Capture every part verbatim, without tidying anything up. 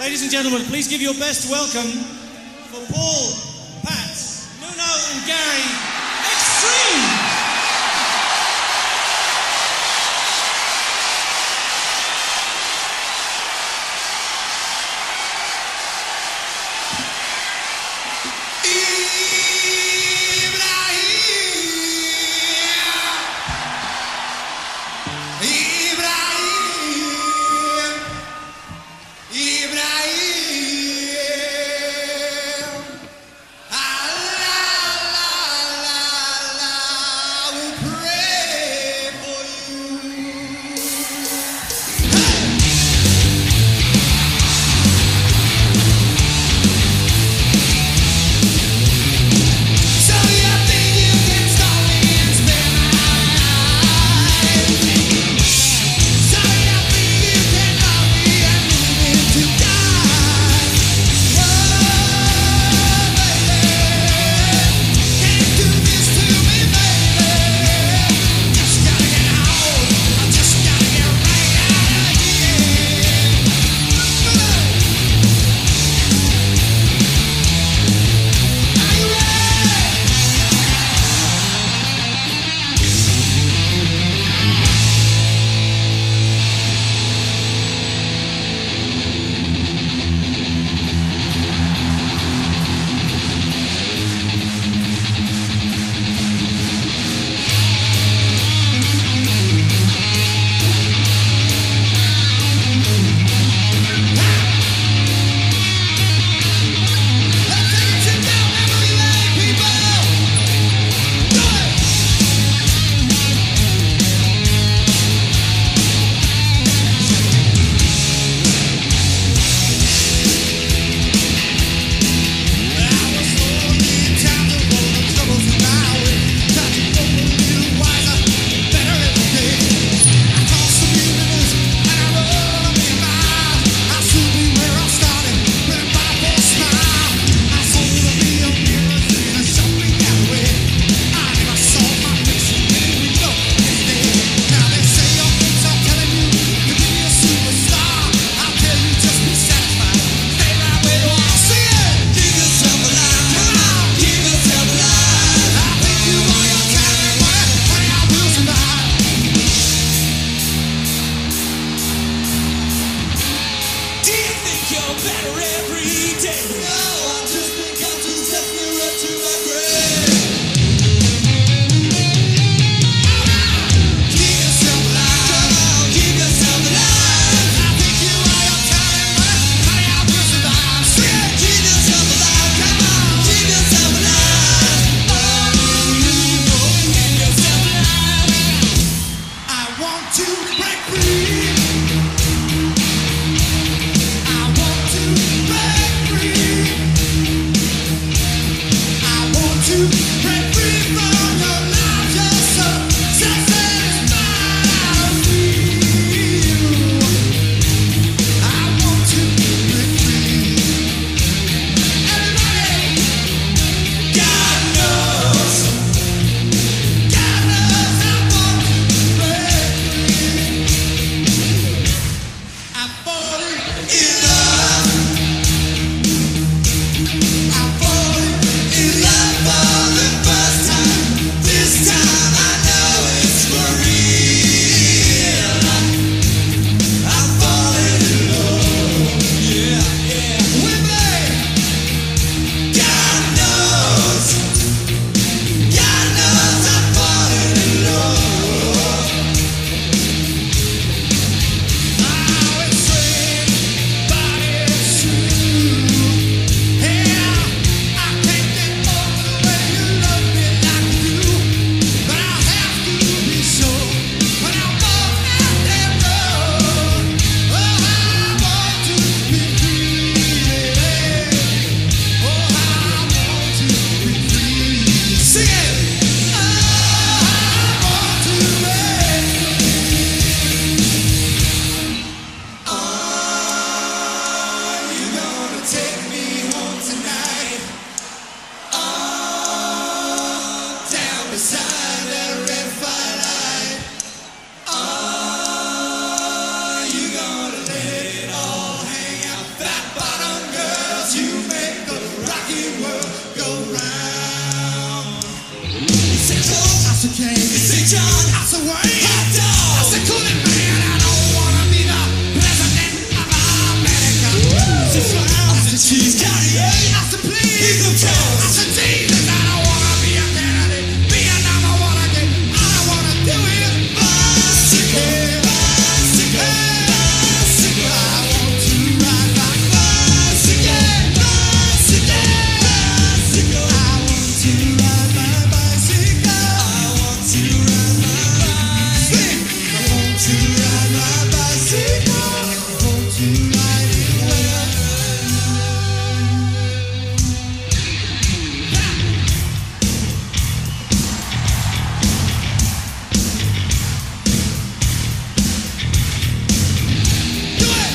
Ladies and gentlemen, please give your best welcome for Paul, Pat, Nuno and Gary, Extreme! La la la la cheese, Cartier. I said, please, he's a toast. I said, Jesus, I don't wanna be a candidate. Be a number one again. I don't wanna do it. Bicycle, bicycle, bicycle. I want to ride my bicycle, bicycle, bicycle. I want to ride my bicycle. I want to ride my bicycle. I want to ride my bicycle. I want to ride it well. Do it!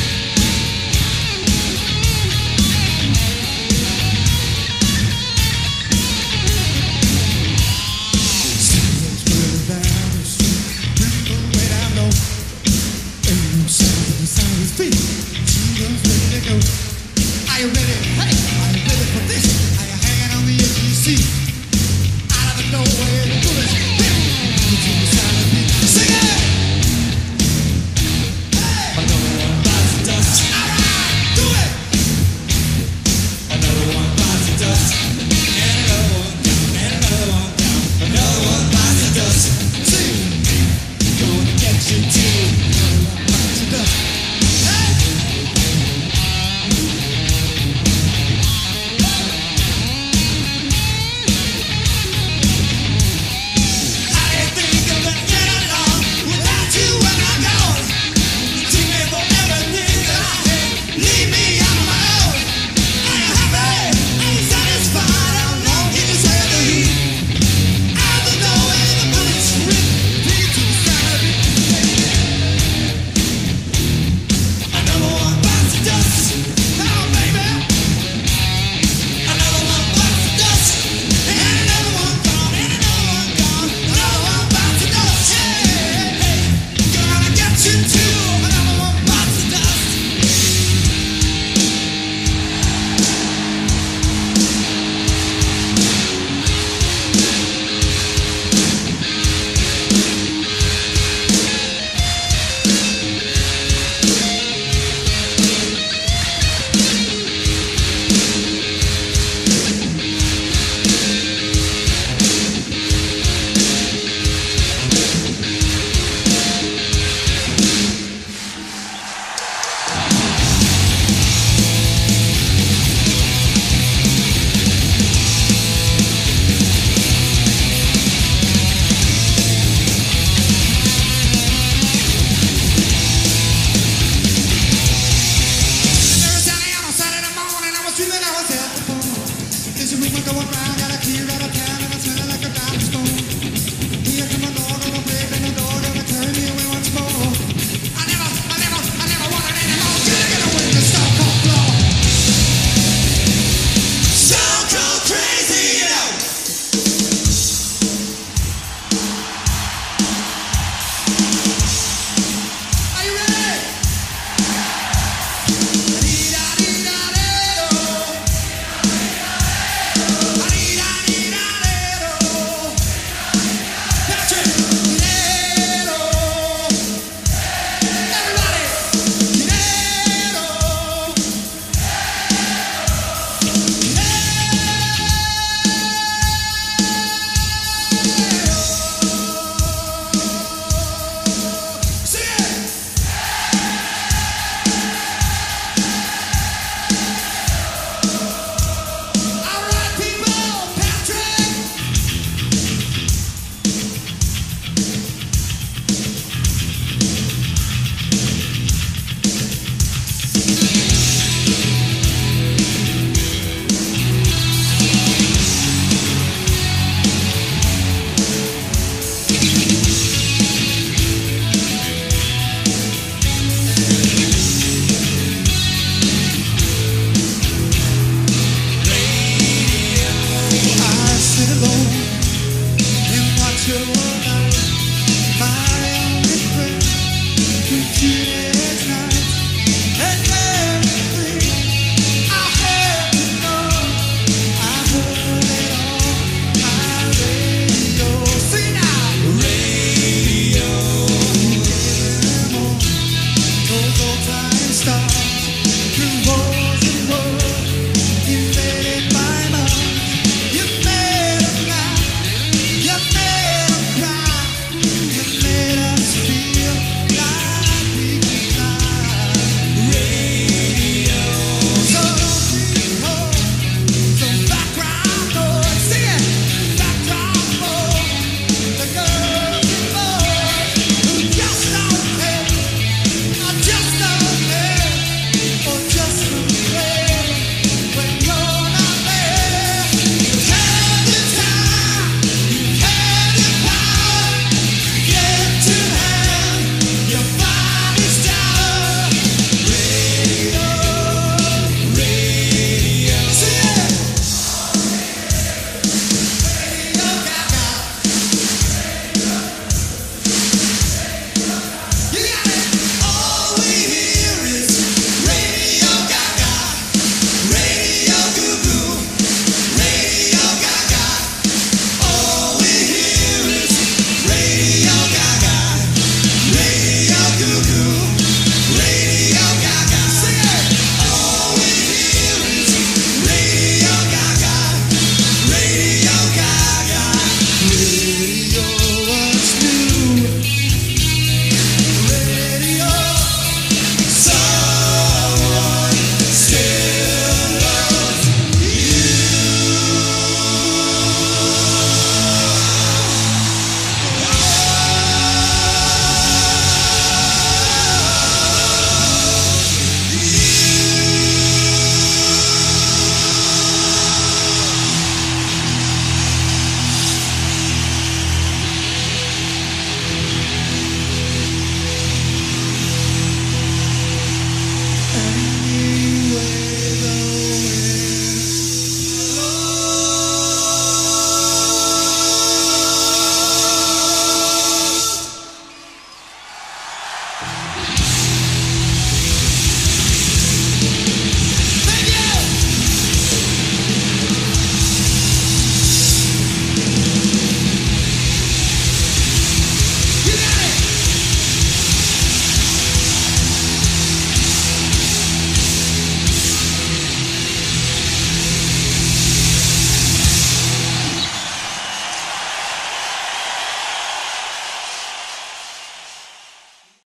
Someone's running down the street, people way down low. Ain't no sound but the sound of his feet. Someone's ready to go. Are you ready? Hey, are you ready for this? Are you hanging on the edge of your seat? Out of the doorway, the bullets hit. You to the sound of it. Sing it! Hey! Another one bites the dust. All right, do it! Another one bites the dust. And another one down, and another one down. Another one bites the dust. Sing! Gonna get you too. Another one bites the dust. Hey! How do you think of it getting along without you when I'm gone? You took me for everything that I had. Leave me on my own. Are you happy? Are you satisfied? How long can you stand the heat? Out the doorway, the bullets rip. Beat to the sound of it. Another one bites the dust. Oh, baby. Another one bites the dust. And another one gone, and another one gone. Another one bites the dust. Hey, hey, gonna get you too. Another one bites the dust. There was Sally on a Saturday morning. I was dreaming I was at the phone. This week we're going round.